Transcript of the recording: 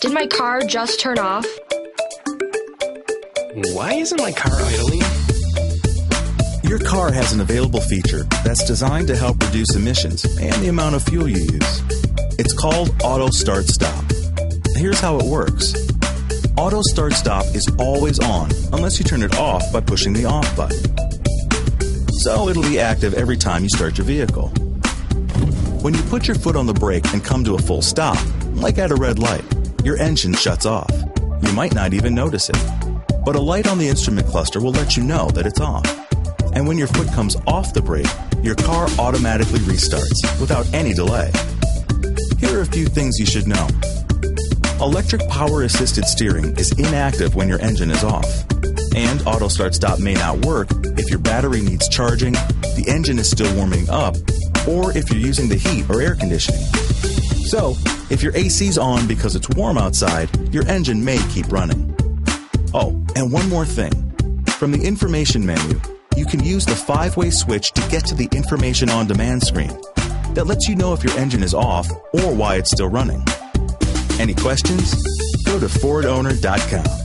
Did my car just turn off? Why isn't my car idling? Your car has an available feature that's designed to help reduce emissions and the amount of fuel you use. It's called Auto Start Stop. Here's how it works. Auto Start Stop is always on unless you turn it off by pushing the off button. So it'll be active every time you start your vehicle. When you put your foot on the brake and come to a full stop, like at a red light, your engine shuts off. You might not even notice it. But a light on the instrument cluster will let you know that it's off. And when your foot comes off the brake, your car automatically restarts without any delay. Here are a few things you should know. Electric power-assisted steering is inactive when your engine is off. And Auto Start Stop may not work if your battery needs charging, the engine is still warming up, or if you're using the heat or air conditioning. So, if your AC's on because it's warm outside, your engine may keep running. Oh, and one more thing. From the information menu, you can use the 5-way switch to get to the information on demand screen that lets you know if your engine is off or why it's still running. Any questions? Go to FordOwner.com.